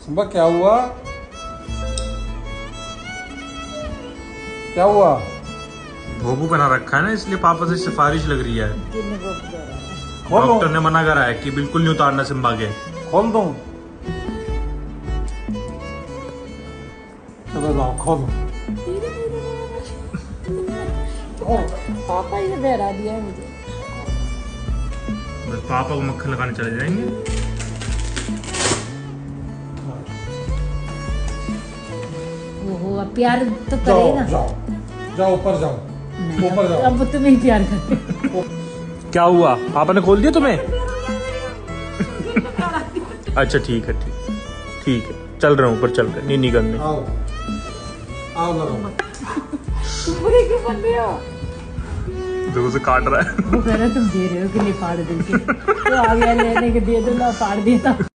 Simba क्या हुआ? क्या हुआ? भोपू बना रखा है ना, इसलिए पापा से सिफारिश लग रही है। डॉक्टर ने मना करा है कि बिल्कुल नहीं उतारना सिम्बा के। खोल दूं? चलो जाओ खोलो। पापा ने बहरा दिया है मुझे। बस पापा को मक्खन लगाने चले जाएंगे। ओहो अब प्यार तो करेगा। जाओ जाओ ऊपर जाओ, ऊपर जाओ। अब तुम्हें ही प्यार करे। क्या हुआ? पापा ने खोल दिया तुम्हें? अच्छा ठीक है, ठीक है, चल रहा हूँ ऊपर, चल रहे नीनी करने। आओ आओ लगाओ। तुम बुरे क्यों बन रहे हो? देखो उसे काट रहा है। वो कह रहा तुम दे रहे हो कि नहीं फाड़ दे। तो आ गया लेने के, दे दो ना, फाड़ दिया।